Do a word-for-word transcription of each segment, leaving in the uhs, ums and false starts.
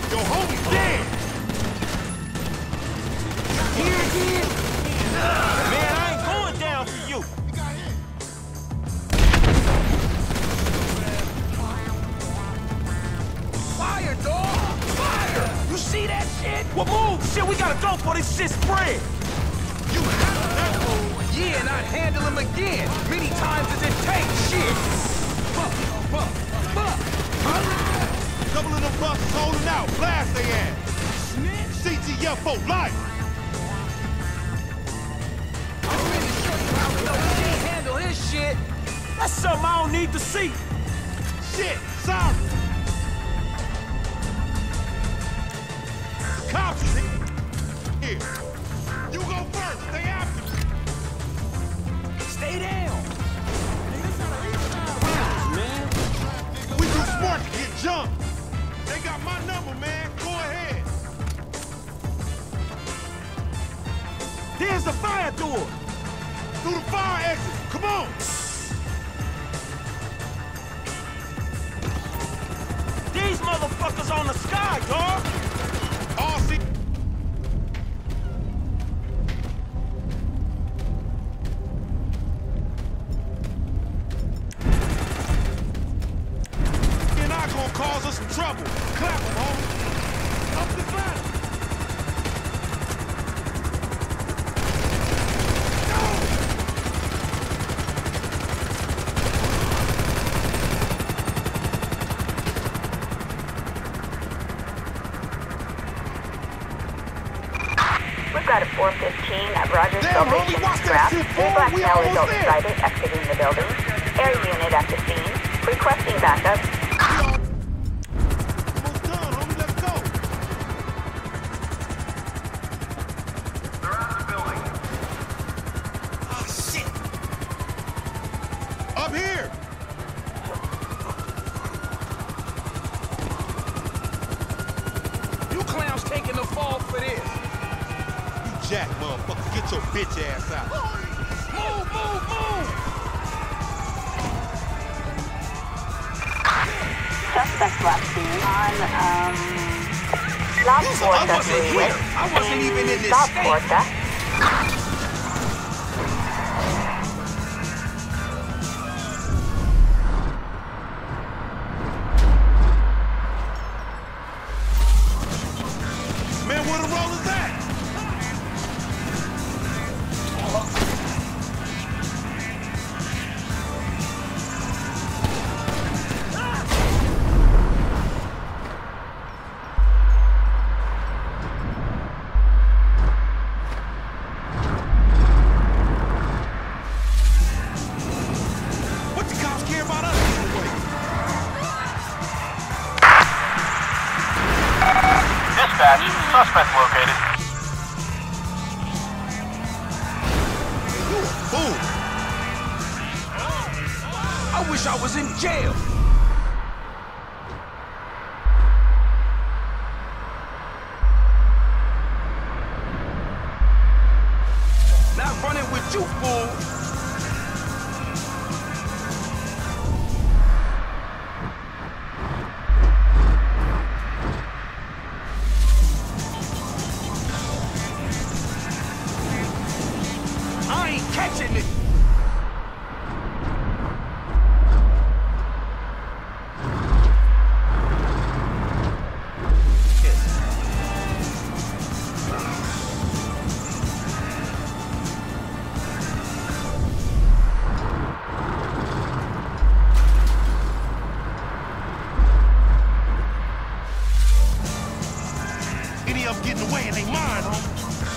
Yo, homie, dead! Here again? Man, I ain't going down for you. Fire, dog! Fire! You see that shit? Well, move! Shit, we gotta go for this shit spread. You handle that fool! Yeah, and I'd handle him again. Many times as it takes. Shit! Fuck, fuck, fuck! Couple of them busters holding out. Blast they ass. C T F for life. I'm ready to show you how we know we can't handle his shit. That's something I don't need to see. Shit, sorry. Cops is here. You go first. Stay after me. Stay down. Man. We too smart to get jumped. They got my number, man. Go ahead. There's the fire door. Through the fire exit. Come on. These motherfuckers on the sky, dog. All see. You're not gonna cause us some trouble. Clap them, homie. Up the ladder. We've got a four fifteen at Rogers Damn, Salvation homie, watch that Scrap. shit, Three fool. black We male almost adult there. private exiting the building. Air unit at the scene. Requesting backup. Almost done, homie. Let's go. They're out of the building. Ah, shit. Up here. You clowns taking the fall for this. You jack, motherfucker. Get your bitch ass out. Move, move, move! Suspect last seen on, um... La I Puerta wasn't here. I wasn't even in this La state. Puerta. Man, where the roll is at? What the cops care about us anyway? Dispatch, suspect located. You a fool. I wish I was in jail. Not running with you, fool. I ain't catching it. Any of them getting away and they mine, homie.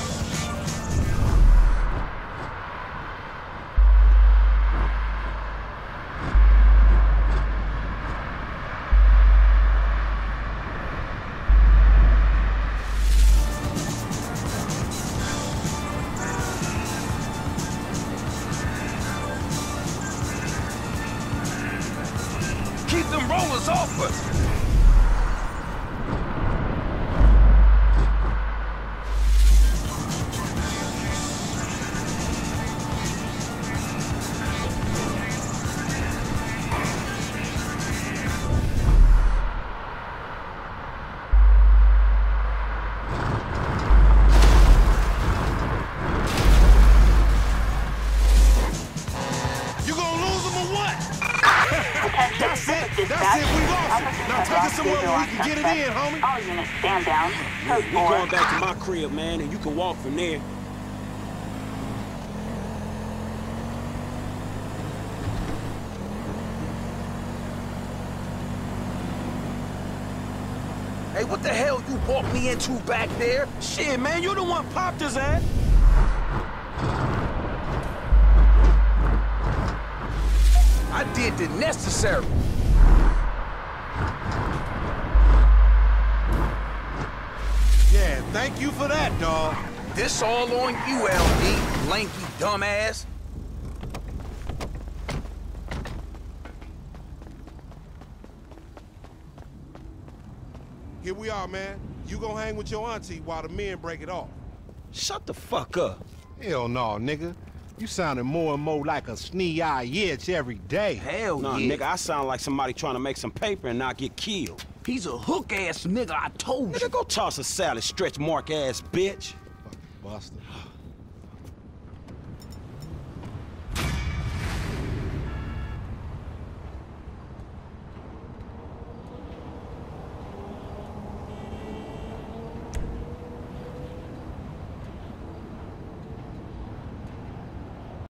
Keep them rollers off us. can get it suspect. in, homie. All units stand down. Code We four. going back to my crib, man, and you can walk from there. Hey, what the hell you walked me into back there? Shit, man, you the one popped his ass. I did the necessary. Yeah, thank you for that, dawg. This all on you, L D, lanky dumbass. Here we are, man. You gonna hang with your auntie while the men break it off. Shut the fuck up. Hell no, nigga. You sounding more and more like a snee-eye itch every day. Hell Nah, yeah. nigga, I sound like somebody trying to make some paper and not get killed. He's a hook-ass nigga, I told you. Nigga, go toss a salad, stretch mark ass bitch. Buster.